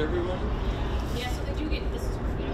everyone? Yeah, so they do get, this is,